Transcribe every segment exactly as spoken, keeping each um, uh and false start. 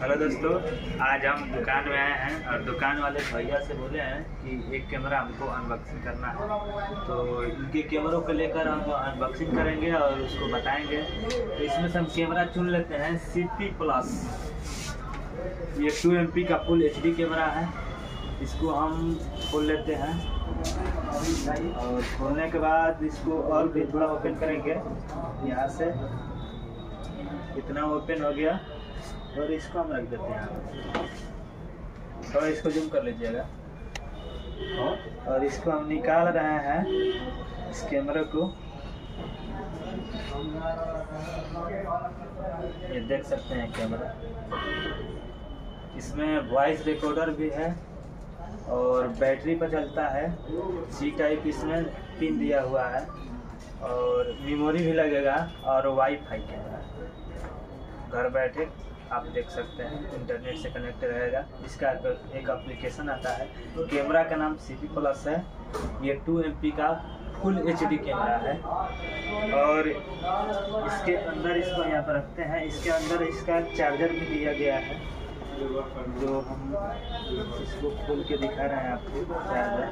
Hello दोस्तों, आज हम दुकान में आए हैं और दुकान वाले भैया से बोले हैं कि एक कैमरा हमको अनबॉक्सिंग करना है। तो इनके कैमरों को लेकर हम अनबॉक्सिंग करेंगे और उसको बताएंगे। तो इसमें से हम कैमरा चुन लेते हैं सी पी प्लस। ये टू एम पी का फुल एच डी कैमरा है। इसको हम खोल लेते हैं और खोलने के बाद इसको और भी थोड़ा ओपन करेंगे। यहाँ से इतना ओपन हो गया और इसको हम रख देते हैं। थोड़ा इसको जूम कर लीजिएगा और इसको हम निकाल रहे हैं इस कैमरे को। ये देख सकते हैं कैमरा, इसमें वॉइस रिकॉर्डर भी है और बैटरी पर चलता है। सी टाइप इसमें पिन दिया हुआ है और मेमोरी भी लगेगा और वाईफाई कैमरा है। घर बैठे आप देख सकते हैं, इंटरनेट से कनेक्ट रहेगा। इसका एक एप्लीकेशन आता है। कैमरा का नाम सी पी प्लस है। ये टू एम पी का फुल एच डी कैमरा है और इसके अंदर इसको यहाँ पर रखते हैं। इसके अंदर इसका चार्जर भी दिया गया है, जो हम इसको खोल के दिखा रहे हैं आपको। चार्जर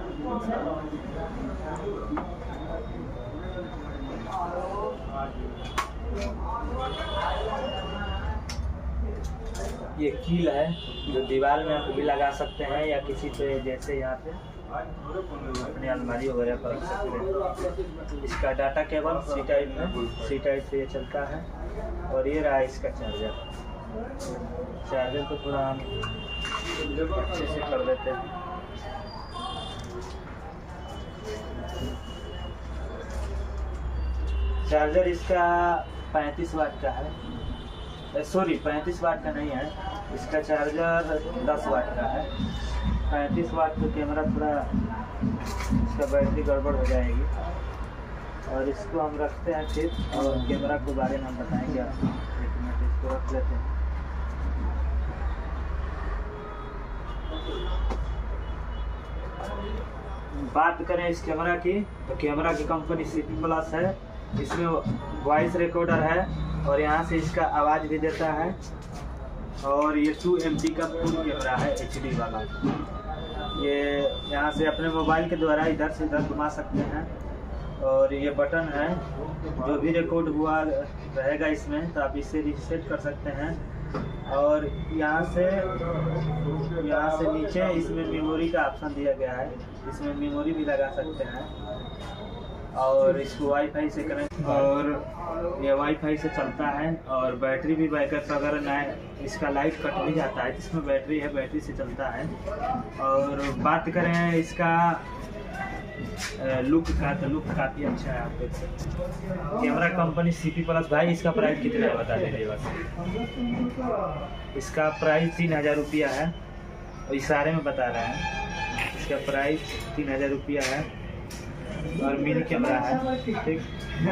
ये कील है जो दीवार में आप भी लगा सकते हैं या किसी पे, जैसे यहाँ पे अपनी अलमारी वगैरह पर रख सकते हैं। इसका डाटा केबल सी टाइप में सी टाइप से ये चलता है और ये रहा इसका चार्जर। चार्जर को थोड़ा हम अच्छे से कर देते हैं। चार्जर इसका पैंतीस वाट का है, सॉरी पैंतीस वाट का नहीं है, इसका चार्जर दस वाट का है। पैंतीस वाट तो कैमरा थोड़ा इसका बैटरी गड़बड़ हो जाएगी और इसको हम रखते हैं फिर और कैमरा के बारे में हम बताएंगे आपको। एक मिनट इसको रख लेते हैं। बात करें इस कैमरा की तो कैमरा की कंपनी सी पी प्लस है। इसमें वॉइस रिकॉर्डर है और यहाँ से इसका आवाज़ भी देता है और ये टू एम पी का फुल कैमरा है एच डी वाला। ये यहाँ से अपने मोबाइल के द्वारा इधर से इधर घुमा सकते हैं और ये बटन है, जो भी रिकॉर्ड हुआ रहेगा इसमें तो आप इसे रीसेट कर सकते हैं। और यहाँ से यहाँ से नीचे इसमें मेमोरी का ऑप्शन दिया गया है, इसमें मेमोरी भी लगा सकते हैं और इसको वाईफाई से कनेक्ट, और ये वाईफाई से चलता है और बैटरी भी बैकअप अगर ना इसका लाइट कट भी जाता है तो इसमें बैटरी है, बैटरी से चलता है। और बात करें इसका लुक का तो लुक काफ़ी अच्छा है। आप देख सकते हैं camera company C P plus. भाई इसका प्राइस कितना है बता दीजिए बस। इसका प्राइस तीन हज़ार रुपया है और इशारे में बता रहे हैं। इसका प्राइस तीन हज़ार रुपया है और मिनी कैमरा है। ठीक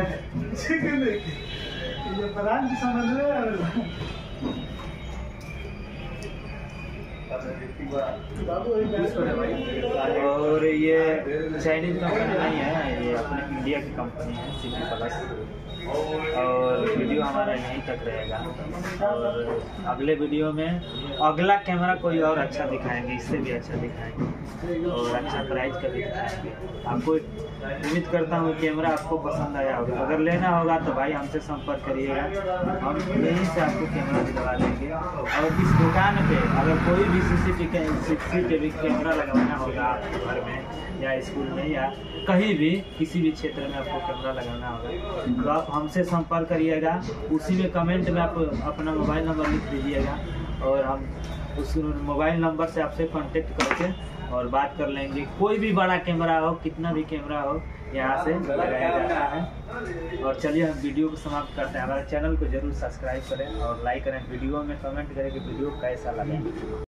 और ये चाइनीज कंपनी नहीं है, ये अपने इंडिया की कंपनी है सी पी प्लस। और वीडियो हमारा यहीं तक रहेगा और अगले वीडियो में अगला कैमरा कोई और अच्छा दिखाएंगे, इससे भी अच्छा दिखाएंगे और अच्छा प्राइस का भी दिखाएंगे। आपको उम्मीद करता हूँ कैमरा आपको पसंद आया होगा। अगर लेना होगा तो भाई हमसे संपर्क करिएगा, हम यहीं से आपको कैमरा दिलवा देंगे। और इस दुकान पे अगर कोई भी सीसीटीवी कैमरा लगवाना होगा आपके घर में या स्कूल में या कहीं भी किसी भी क्षेत्र में आपको कैमरा लगाना होगा तो आप हमसे संपर्क करिएगा। उसी में कमेंट में आप अपना मोबाइल नंबर लिख दीजिएगा और हम उस मोबाइल नंबर से आपसे कांटेक्ट करके और बात कर लेंगे। कोई भी बड़ा कैमरा हो, कितना भी कैमरा हो, यहाँ से लगाया जाता है। और चलिए हम वीडियो को समाप्त करते हैं। हमारे चैनल को जरूर सब्सक्राइब करें और लाइक करें, वीडियो में कमेंट करें कि वीडियो कैसा लगे।